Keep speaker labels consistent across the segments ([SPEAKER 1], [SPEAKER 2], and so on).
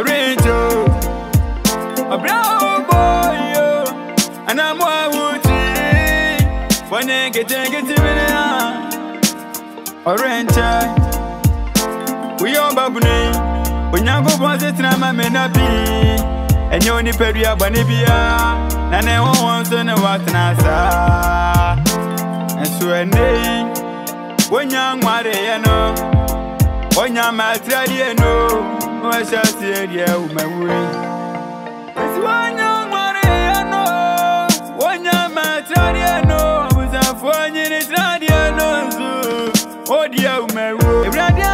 [SPEAKER 1] Orange, a brown boy, and I'm wild. When they get to Orange, we are babbling. When you go once, it's not my men up. And you only pay your bonibia, and I won't know what Nasa. And so, when young Mariano, when you're my tradiano, I shall see you, my way. It's one young Mariano, when you're my tradiano, was a 4 minutes radiano. Oh, dear, my way.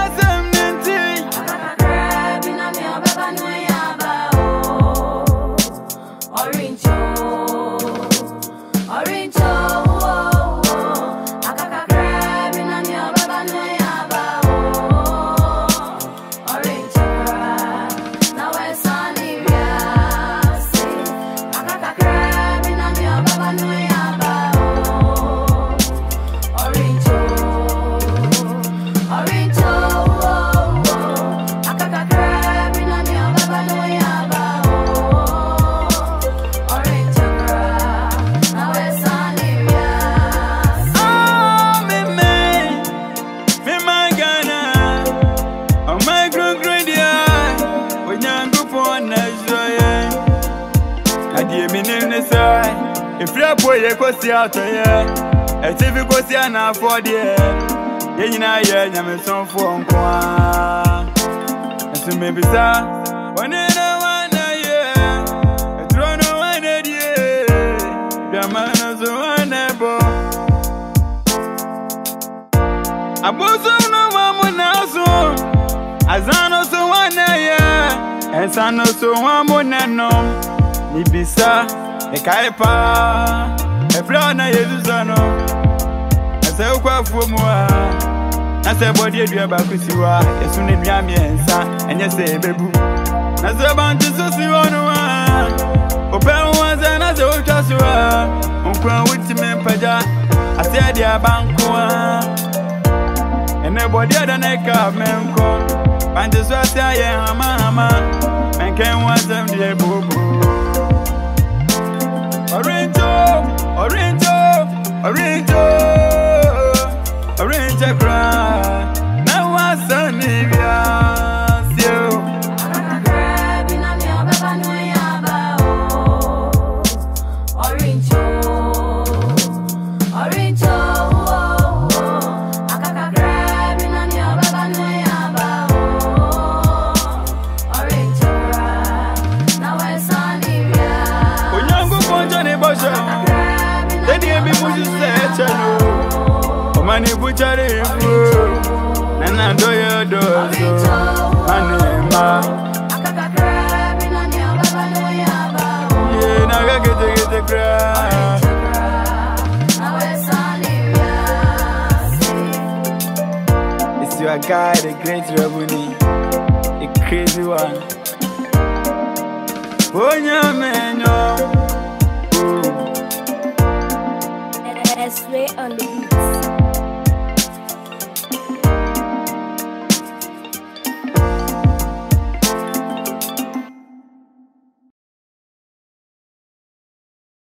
[SPEAKER 1] If you boy, you go see out here. If you go see an afford here, you know, you're some phone call. And so maybe, sir, when you know one year, I throw no one idea. The man is one able. I was no one now, so as I know so one year, and I know so one more no. Nibisa. Ekaipa, Efrana Yezano, I say, Oka Fumua, I say, body of Bakusiwa, as soon as Yami and Son, and you say, Babu. I say, Bantu Susiwana, Open ones and as old Joshua, Uncle Wittiman Paja, I said, Ya Bankua, and nobody other neck of Menko, and just what I am, Mama, and can want them, dear Boo. Orange, orange, orange, orange, cry. Now what's the name? Orange, orange, Money butchery, and I do your door. Anima, yeah, now I get the cry. It's your guy, the great Rabuni, the crazy one. Oh, yeah, man, S-Ray on the